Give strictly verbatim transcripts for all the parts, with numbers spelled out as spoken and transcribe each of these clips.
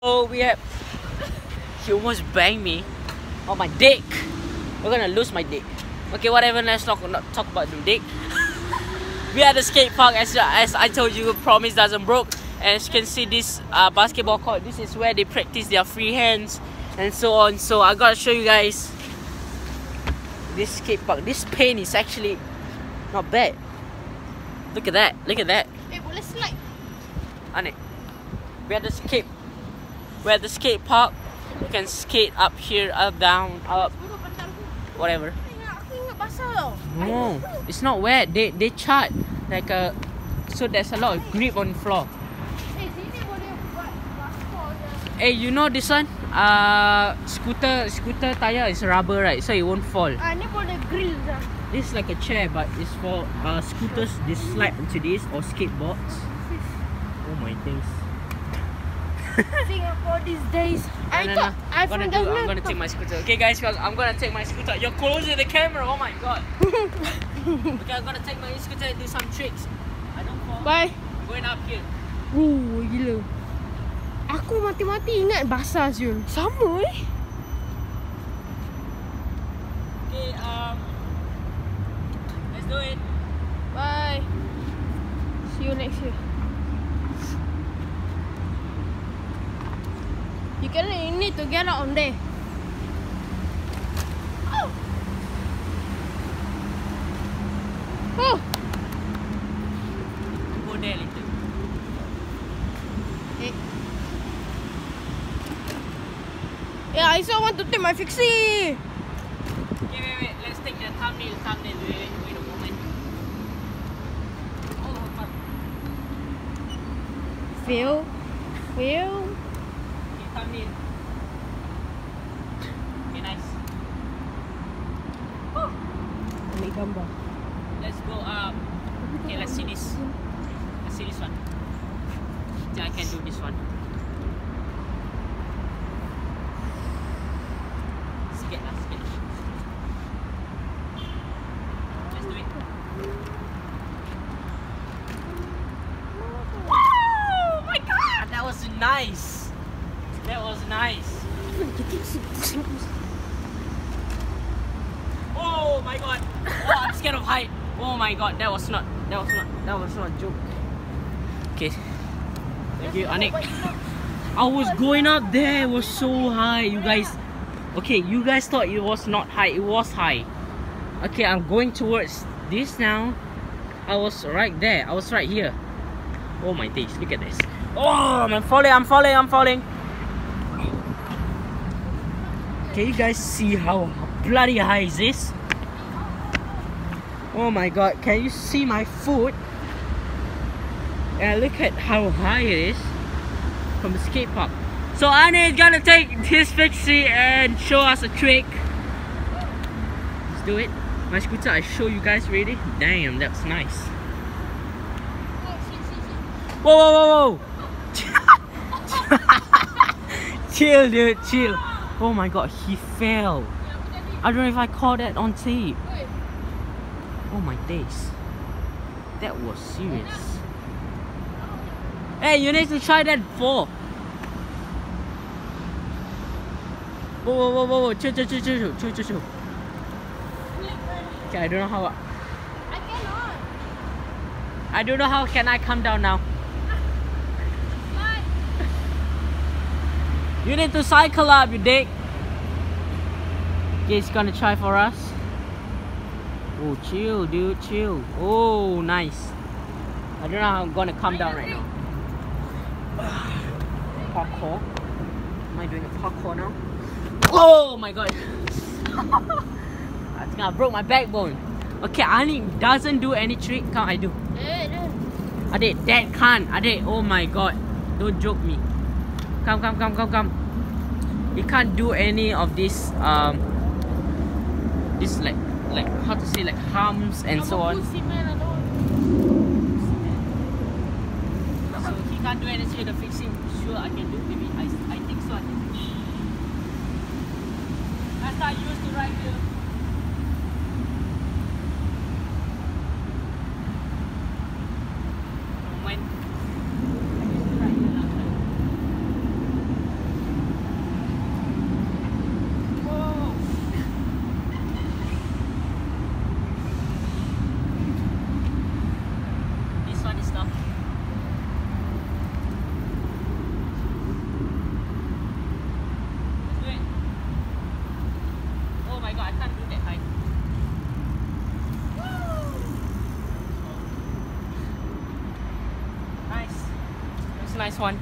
Oh, we have. He almost banged me on my dick. We're gonna lose my dick. Okay, whatever. Let's talk not talk about the dick. We at the skate park, as as I told you, promise doesn't broke. And as you can see, this uh, basketball court. This is where they practice their free hands and so on. So I gotta show you guys this skate park. This paint is actually not bad. Look at that. Look at that. Hey, boleh slide. Aneh. We at the skate. We're at the skate park. You can skate up here, up, down, up, whatever. Aku ingat basah tau. No, it's not wet. They they chart like a, so there's a lot of grip on the floor. Eh, sini boleh buat basah je. Hey, you know this one? Uh, scooter scooter tire is rubber, right? So it won't fall. Ah, ni boleh grill je. This is like a chair, but it's for uh, scooters. They slide into this or skateboards. Oh my days. Singapore these days. I No, no, thought no. I I'm gonna from do. the I'm gonna take my scooter. Okay, guys, guys, I'm gonna take my scooter. You're closing the camera. Oh my god. Okay, I'm gonna take my scooter and do some tricks. I don't fall. Bye. I'm going up here. Oh, gila. Aku mati-mati ingat basah Zul. Sama eh. Okay, um, let's do it. Bye. See you next year. You can you need to get out on there. Oh. Oh. Go there later. Eh. Yeah, I still want to take my fixie. Okay, wait, wait. Let's take the thumbnail. Thumbnail. Wait, wait, wait a moment. Oh, fuck. Fail. Fail. Okay, thumbnail. Okay, nice. Woo. Ambil gambar. Let's go up. Okay, let's see this. Let's see this one. I can do this one. Skate lah, skate. Let's do it. Oh my god, that was nice. That was nice. Oh my god. Oh, I'm scared of height. Oh my god, that was not. That was not. That was not a joke. Okay. Thank you, Anik. I was going up there. It was so high, you guys. Okay, you guys thought it was not high. It was high. Okay, I'm going towards this now. I was right there. I was right here. Oh my days, look at this. Oh, I'm falling. I'm falling. I'm falling. Can you guys see how bloody high is this? Oh my god, can you see my foot? And look at how high it is from the skate park. So Annie is gonna take his fixie and show us a trick. Let's do it. My scooter, I show you guys already. Damn, that's nice. Whoa, whoa, whoa, whoa. Chill, dude, chill. Oh my god, he fell. I don't know if I caught that on tape. Oh my days. That was serious. Hey, you need to try that before. Whoa, whoa, whoa, whoa, whoa. Chill, chill, chill, chill, chill, chill, chill. Okay, I don't know how. I cannot. I don't know how can I come down now. You need to cycle up, you dick. Okay, he's gonna try for us. Oh, chill, dude, chill. Oh, nice. I don't know how I'm gonna come down right now. Parkour. Am I doing a parkour now? Oh my god. That's gonna broke my backbone. Okay, Ani doesn't do any trick. Come, I do. Eh, dah. Adik, that can't. Adik, oh my god. Don't joke me. Come, come, come, come, come. He can't do any of this, um, this like, like, how to say, like humps and so on. So he can't do anything to fix him. Sure, I can do. Maybe I, I think so. I think. Last time I used to ride here. When I used to ride here last time. nice one.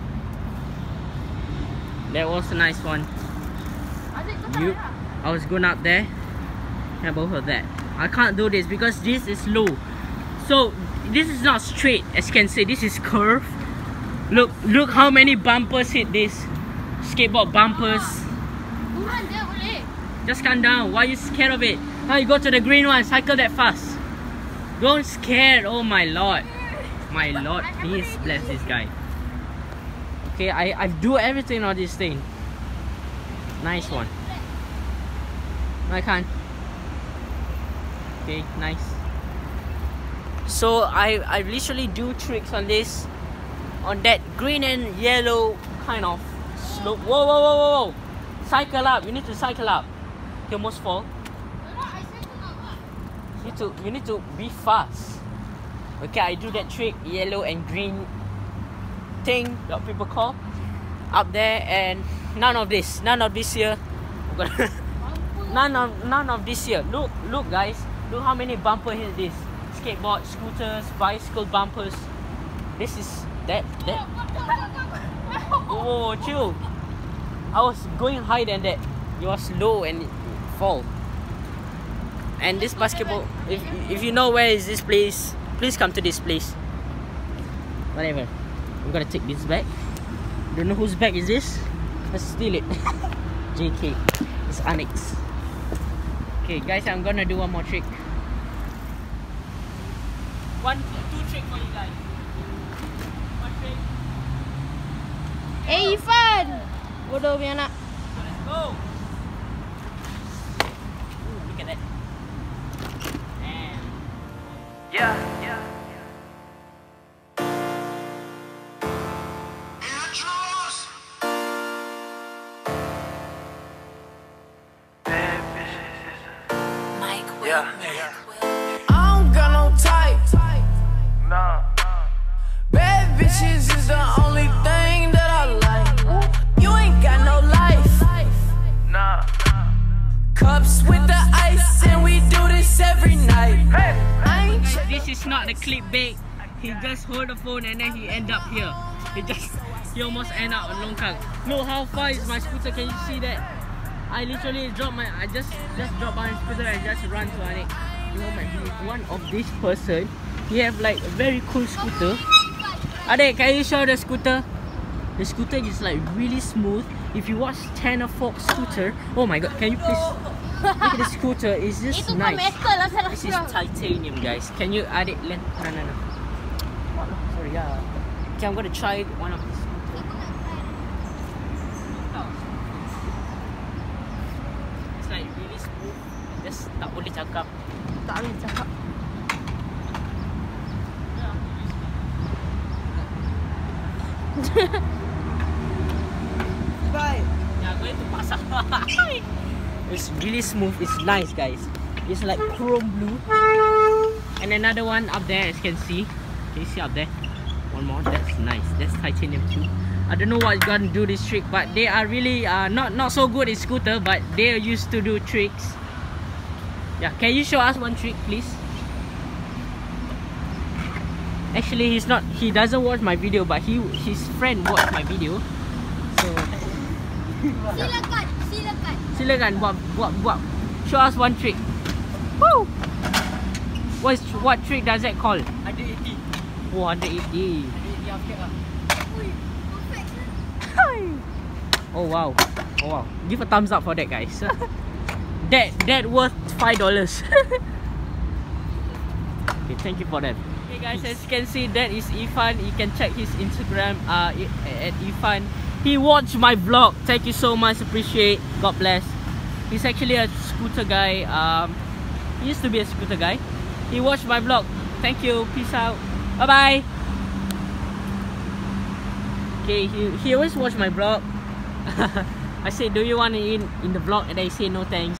That was a nice one. You, I was going up there. And both of that. I can't do this because this is low. So this is not straight, as you can see. This is curved. Look, look how many bumpers hit this. Skateboard bumpers. Just calm down. Why are you scared of it? Now you go to the green one. Cycle that fast. Don't scared. Oh my lord. My lord. Please bless this guy. Okay, I, I do everything on this thing. Nice one. I can't. Okay, nice. So I, I literally do tricks on this. On that green and yellow kind of slope. Whoa, whoa, whoa, whoa, whoa. Cycle up. You need to cycle up. You almost fall. You need to, you need to be fast. Okay, I do that trick. Yellow and green thing that people call. Up there, and none of this. None of this here. none of none of this here. Look, look guys. Look how many bumpers hit this. Skateboard, scooters, bicycle bumpers. This is that that. Oh, chill. I was going higher than that. It was low and it fall. And this basketball, if if you know where is this place, please come to this place. Whatever. I'm gonna take this back. Don't know whose bag is this. Let's steal it. J K. It's Annex. Okay, guys, I'm gonna do one more trick. One, two trick for you guys. One trick. Eh, Ifan. Bodoh punya anak. So let's go. Ooh, look at that. And yeah, yeah. Yeah. I don't got no type. Nah. Bad bitches is the only thing that I like. You ain't got no life. Nah. Cups with the ice, and we do this every night. I ain't This is not the clickbait. He just hold the phone and then he end up here. He just he almost end up on Longkang. Look how far is my scooter. Can you see that? I literally drop my, I just just drop my scooter and just run to it. You know, my one of this person, he have like a very cool scooter. Ade, can you show the scooter? The scooter is like really smooth. If you watch Tanner Fox scooter, oh my god, can you please look at the scooter? Is this nice? This is titanium, guys. Can you add it? No, no, no. Sorry, yeah. Okay, I'm gonna try one of these. Like really smooth. Just tak boleh cakap. Tak boleh cakap. Bye. Yeah, going to pasar. It's really smooth. It's nice, guys. It's like chrome blue. And another one up there, as you can see. Can you see up there? One more. That's nice. That's titanium too. I don't know what's gonna do this trick, but they are really uh, not not so good in scooter, but they are used to do tricks. Yeah, can you show us one trick, please? Actually, he's not. He doesn't watch my video, but he his friend watched my video. So Silakan, silakan. silakan buat buat buat. Show us one trick. Woo! What what trick does that call? Ada eighty. Oh, one eighty. Ada eighty lah. Oh wow, oh wow! Give a thumbs up for that, guys. that that worth five dollars. Okay, thank you for that. Okay, guys, as you can see, that is Ifan. You can check his Instagram uh at Ifan. He watched my vlog. Thank you so much. Appreciate. God bless. He's actually a scooter guy. Um, he used to be a scooter guy. He watched my vlog. Thank you. Peace out. Bye bye. Okay, he he always watch my vlog. I say, do you want to in in the vlog? And they say no thanks.